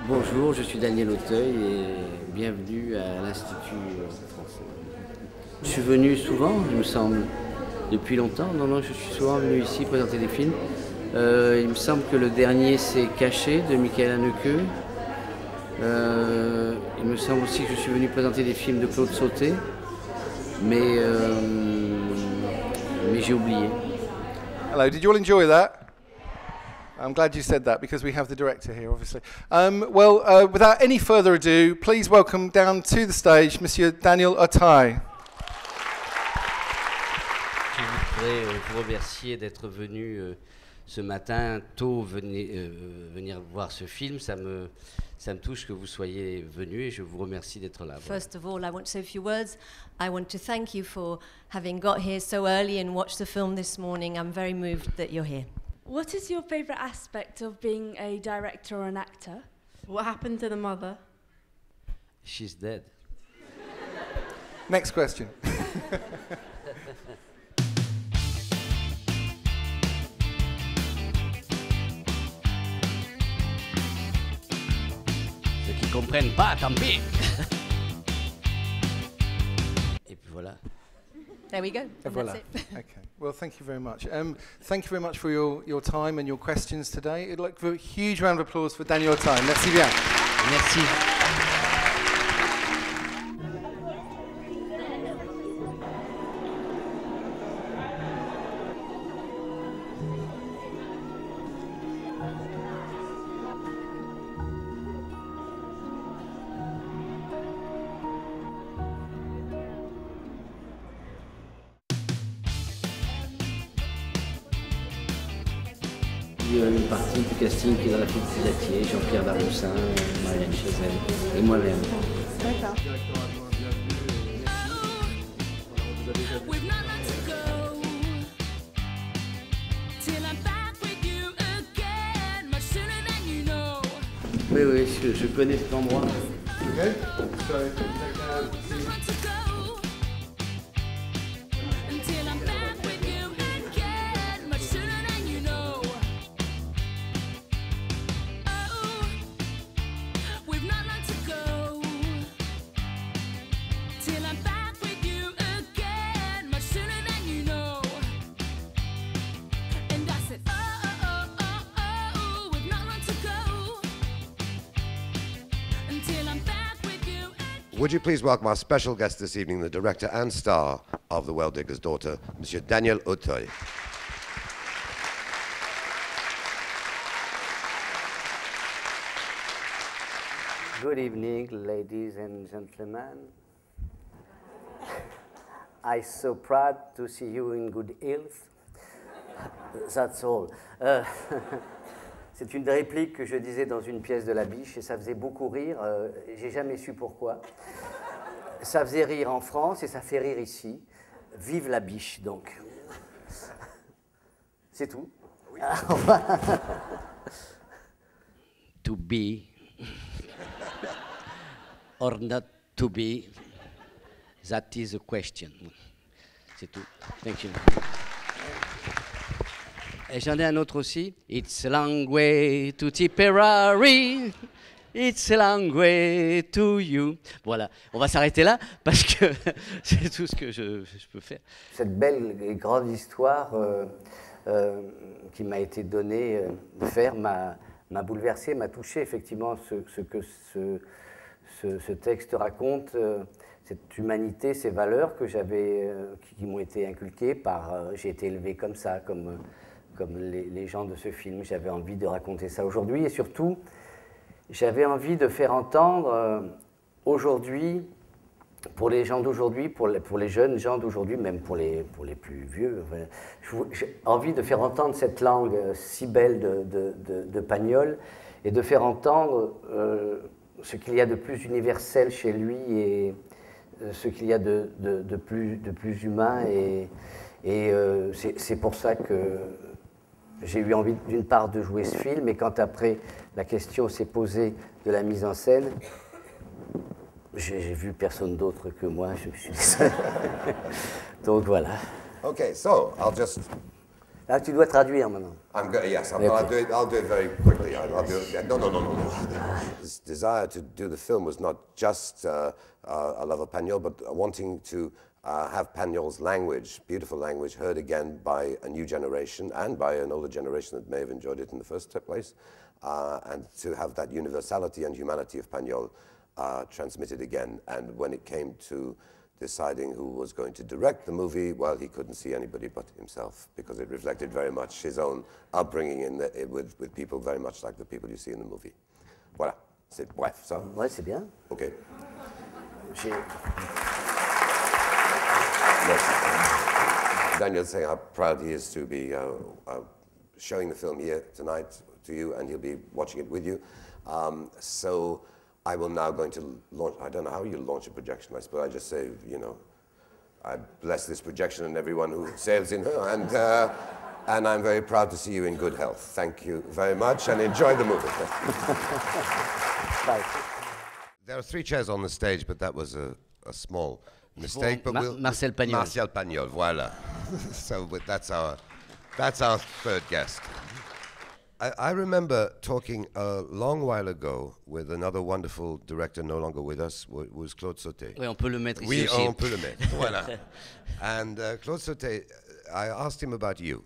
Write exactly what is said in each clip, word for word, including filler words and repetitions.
Bonjour, je suis Daniel Auteuil et bienvenue à l'Institut francais. Je suis venu souvent, il me semble, depuis longtemps. Non, non, je suis souvent venu ici présenter des films. Euh, il me semble que le dernier c'est Caché de Michael Haneke. Euh, il me semble aussi que je suis venu présenter des films de Claude Sauté, mais, euh, mais j'ai oublié. Hello, did you all enjoy that? I'm glad you said that because we have the director here, obviously. Um, well, uh, without any further ado, please welcome down to the stage Monsieur Daniel Auteuil. Je voudrais euh, vous remercier d'être venu euh, ce matin tôt venir, euh, venir voir ce film. Ça me, ça me touche que vous soyez venu et je vous remercie d'être là. Voilà. First of all, I want to say a few words. I want to thank you for having got here so early and watched the film this morning. I'm very moved that you're here. What is your favourite aspect of being a director or an actor? What happened to the mother? She's dead. Next question. Ceux qui comprennent pas, tant pis. Et puis voilà. There we go. Et voilà. Okay. Well, thank you very much. Um, thank you very much for your, your time and your questions today. I'd like for a huge round of applause for Daniel Auteuil. Merci bien. Merci. Il y a une partie du casting qui est dans la file Pisatier, Jean-Pierre Daroussin, Marianne Chazelle et moi-même. D'accord. Oui, oui, je, je connais cet endroit. Okay. So, Would you please welcome our special guest this evening, the director and star of The Well Digger's Daughter, Monsieur Daniel Auteuil. Good evening, ladies and gentlemen. I'm so proud to see you in good health. That's all. Uh, C'est une réplique que je disais dans une pièce de La Biche et ça faisait beaucoup rire. Euh, J'ai jamais su pourquoi. Ça faisait rire en France et ça fait rire ici. Vive La Biche, donc. C'est tout. Oui. To be or not to be, that is the question. C'est tout. Thank you. Et j'en ai un autre aussi. It's a long way to Tipperary. It's a long way to you. Voilà, on va s'arrêter là parce que c'est tout ce que je, je peux faire. Cette belle et grande histoire euh, euh, qui m'a été donnée euh, de faire m'a bouleversé, m'a touché effectivement ce, ce que ce, ce, ce texte raconte, euh, cette humanité, ces valeurs que j'avais, euh, qui, qui m'ont été inculquées par. Euh, j'ai été élevé comme ça, comme. Euh, comme les, les gens de ce film. J'avais envie de raconter ça aujourd'hui et surtout, j'avais envie de faire entendre euh, aujourd'hui, pour les gens d'aujourd'hui, pour les, pour les jeunes gens d'aujourd'hui, même pour les, pour les plus vieux, enfin, j'ai envie de faire entendre cette langue euh, si belle de, de, de, de Pagnol et de faire entendre euh, ce qu'il y a de plus universel chez lui et euh, ce qu'il y a de, de, de, plus, de plus humain et, et euh, c'est pour ça que j'ai eu envie d'une part de jouer ce film, et quand après la question s'est posée de la mise en scène, j'ai vu personne d'autre que moi, je me suis dit ça. Donc voilà. Okay, so I'll just Là, tu dois traduire maintenant. I'm go- yes, I'll, Okay. I'll, do it, I'll do it very quickly. I'll, I'll do it. No, no, no, no, no. This desire to do the film was not just uh, uh, a love of Pagnol, but wanting to uh, have Pagnol's language, beautiful language, heard again by a new generation and by an older generation that may have enjoyed it in the first place, uh, and to have that universality and humanity of Pagnol uh, transmitted again. And when it came to deciding who was going to direct the movie, well, he couldn't see anybody but himself, because it reflected very much his own upbringing in the, with, with people very much like the people you see in the movie. Voilà, c'est bref, ça. Ouais, c'est bien. Okay. J'ai- Yes. Daniel saying how proud he is to be uh, uh, showing the film here tonight to you, and he'll be watching it with you. Um, so I will now going to launch, I don't know how you launch a projection, I suppose I just say, you know, I bless this projection and everyone who sails in her, and, uh, and I'm very proud to see you in good health. Thank you very much, and enjoy the movie. Bye. There are three chairs on the stage, but that was a, a small mistake. But Ma- we'll, Marcel Pagnol. Marcel Pagnol, voilà. So but that's our, that's our third guest. I, I remember talking a long while ago with another wonderful director, no longer with us, wa- was Claude Sauté. Oui, on peut le mettre ici Oui, aussi. on peut le mettre. Voilà. And uh, Claude Sauté, I asked him about you.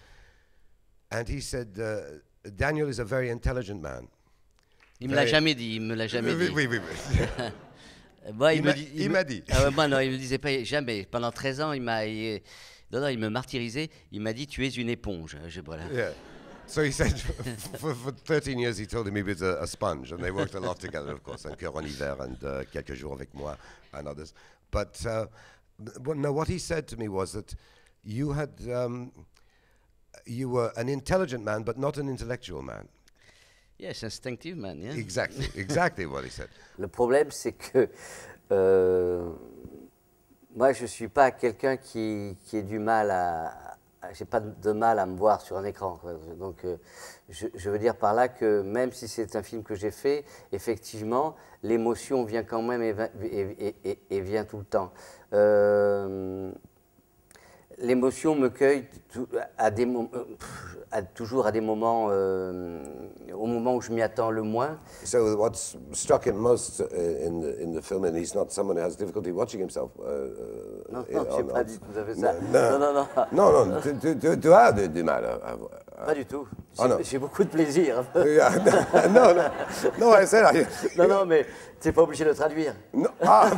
And he said, uh, Daniel is a very intelligent man. Il me l'a jamais dit, il me l'a jamais Oui, dit. oui, oui, oui. Moi, Il me m'a- dit- il me- m'a dit. Ah ouais, moi, non, il me disait pas jamais. Pendant treize ans, il m'a. il- Non, non, il me martyrisait. Il m'a dit, tu es une éponge. Je, voilà. Yeah. So he said for, for thirteen years he told him he was a, a sponge, and they worked a lot together, of course, and Cœur en hiver and uh, Quelques jours avec moi and others. But uh, well, no, what he said to me was that you had um, you were an intelligent man, but not an intellectual man. Yes, instinctive man. Yeah. Exactly, exactly what he said. Le problème, c'est que euh, moi, je ne suis pas quelqu'un qui, qui ait du mal à. à- J'ai pas de mal à me voir sur un écran, quoi. Donc, euh, je, je veux dire par là que même si c'est un film que j'ai fait, effectivement, l'émotion vient quand même et, va- et- et- et- et vient tout le temps. Euh, L'émotion me cueille tout- à des mom- euh, pff, à- toujours à des moments, euh, au moment où je m'y attends le moins. So what's struck him most uh, in the in the film, and he's not someone who has difficulty watching himself. Uh, uh, Non, in- non, j'ai on- pas on- dit tout à fait ça. Non, Non, non, non. non, non, tu, tu, tu, tu as du, du mal. à- à- Pas du tout. Oh J'ai non. j'ai beaucoup de plaisir. Yeah, no, no, no, I said I. Non, non, mais tu n'es pas obligé de le traduire. No, ah,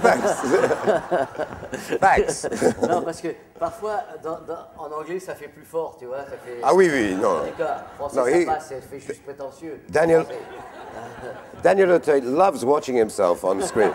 thanks. Thanks. Non, parce que parfois, dans- dans- en anglais, ça fait plus fort, tu vois. Ça fait... Ah oui, oui, non. D'accord, français, Non, ça il- passe, ça fait juste prétentieux. Daniel- Français. Daniel Auteuil loves watching himself on screen.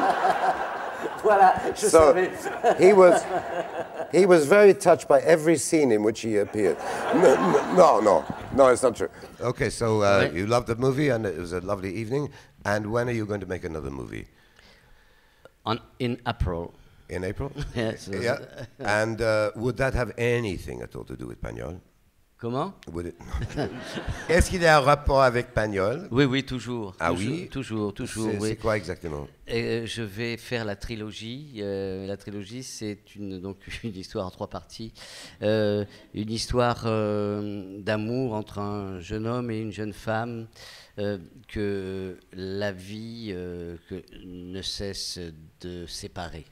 Voilà, je So savais. he was, he was very touched by every scene in which he appeared. No, no, no, no, it's not true. Okay, so uh, Right. you loved the movie, and it was a lovely evening. And when are you going to make another movie? On, in April. In April? Yes. Yeah. And uh, would that have anything at all to do with Pagnol? Comment? Would it? Est-ce qu'il y a un rapport avec Pagnol? Oui, oui, toujours. Ah toujours, oui? Toujours, toujours, C'est oui. c'est quoi exactement? Et, euh, je vais faire la trilogie. Euh, la trilogie, c'est une, donc une histoire en trois parties. Euh, une histoire euh, d'amour entre un jeune homme et une jeune femme euh, que la vie euh, que ne cesse de séparer.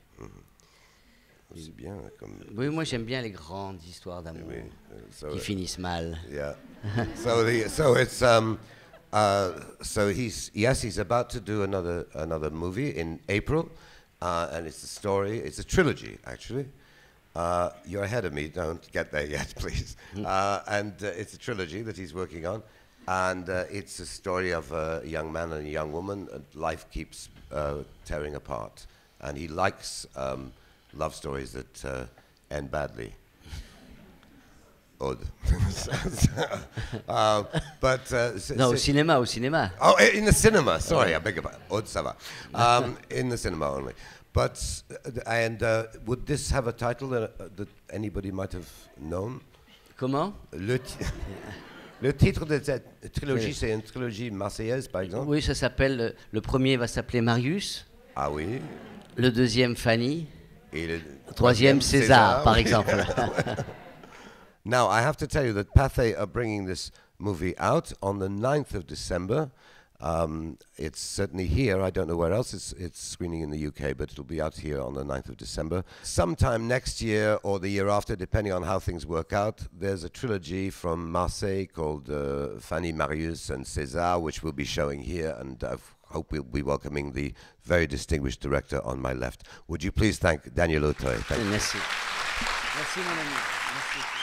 C'est bien comme. Oui, moi j'aime bien les grandes histoires d'amour Oui, euh, so, qui uh, finissent mal. Yeah. so the so it's um uh so he's yes he's about to do another another movie in April, uh, and it's a story. It's a trilogy actually. Uh, you're ahead of me. Don't get there yet, please. Uh, and uh, it's a trilogy that he's working on, and uh, it's a story of a young man and a young woman. And life keeps uh, tearing apart, and he likes um, love stories that uh, end badly. Odd. uh, but uh, s- Non, au s- cinéma, au cinéma. oh, i- in the cinema. Sorry, I beg your pardon. Odd, ça va. Um, in the cinema only. But uh, and uh, would this have a title that, uh, that anybody might have known? Comment? Le, ti- le titre de cette trilogie, c'est une trilogie marseillaise, par exemple. Oui, ça s'appelle. Le premier va s'appeler Marius, Ah oui. le deuxième Fanny, Et le le troisième César, par oui. exemple. Now, I have to tell you that Pathé are bringing this movie out on the ninth of December. Um, it's certainly here. I don't know where else it's, it's screening in the U K, but it'll be out here on the ninth of December. Sometime next year or the year after, depending on how things work out, there's a trilogy from Marseille called uh, Fanny, Marius and César, which we'll be showing here, and I hope we'll be welcoming the very distinguished director on my left. Would you please thank Daniel Auteuil? Thank you. Merci. Merci, mon ami. Merci.